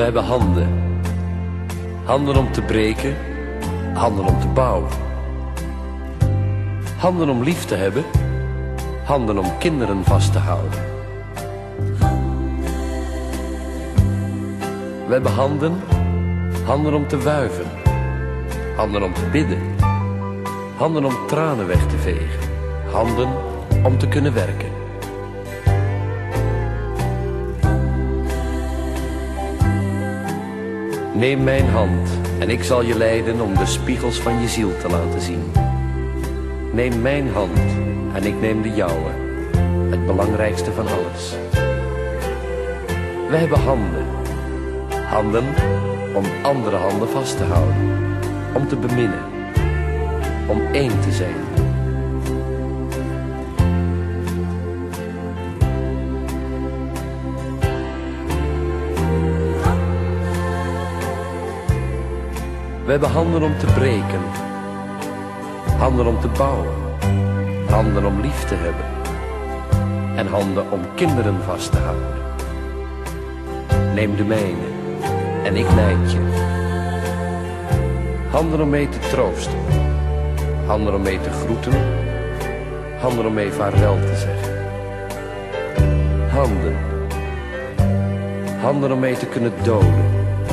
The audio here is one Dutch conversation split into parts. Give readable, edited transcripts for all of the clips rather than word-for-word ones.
We hebben handen. Handen om te breken, handen om te bouwen. Handen om lief te hebben, handen om kinderen vast te houden. We hebben handen, handen om te wuiven, handen om te bidden, handen om tranen weg te vegen, handen om te kunnen werken. Neem mijn hand en ik zal je leiden om de spiegels van je ziel te laten zien. Neem mijn hand en ik neem de jouwe, het belangrijkste van alles. We hebben handen. Handen om andere handen vast te houden, om te beminnen, om één te zijn. We hebben handen om te breken, handen om te bouwen, handen om lief te hebben en handen om kinderen vast te houden. Neem de mijne en ik leid je. Handen om mee te troosten, handen om mee te groeten, handen om mee vaarwel te zeggen. Handen, handen om mee te kunnen doden.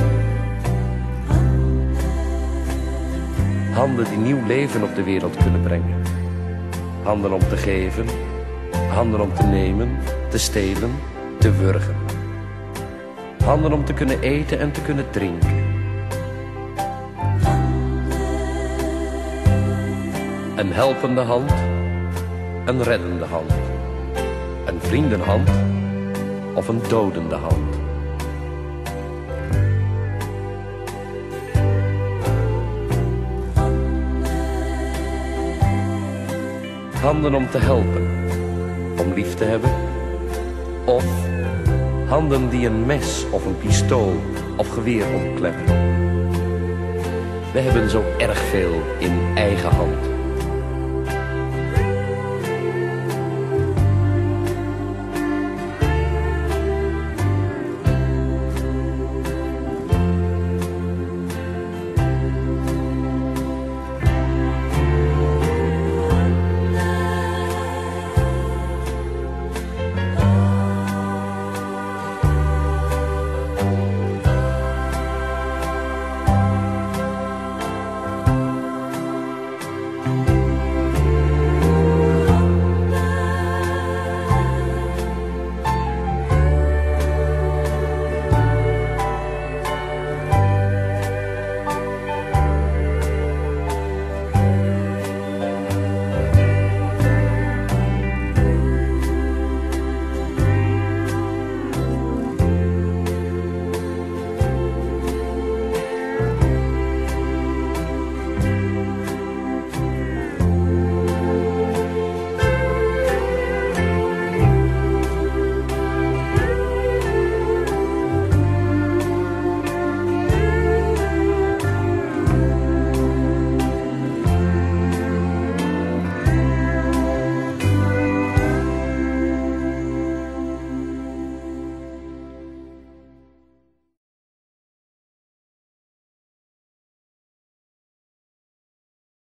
Handen die nieuw leven op de wereld kunnen brengen. Handen om te geven, handen om te nemen, te stelen, te wurgen. Handen om te kunnen eten en te kunnen drinken. Een helpende hand, een reddende hand. Een vriendenhand of een dodende hand. Handen om te helpen, om lief te hebben. Of handen die een mes of een pistool of geweer omklemmen. We hebben zo erg veel in eigen hand.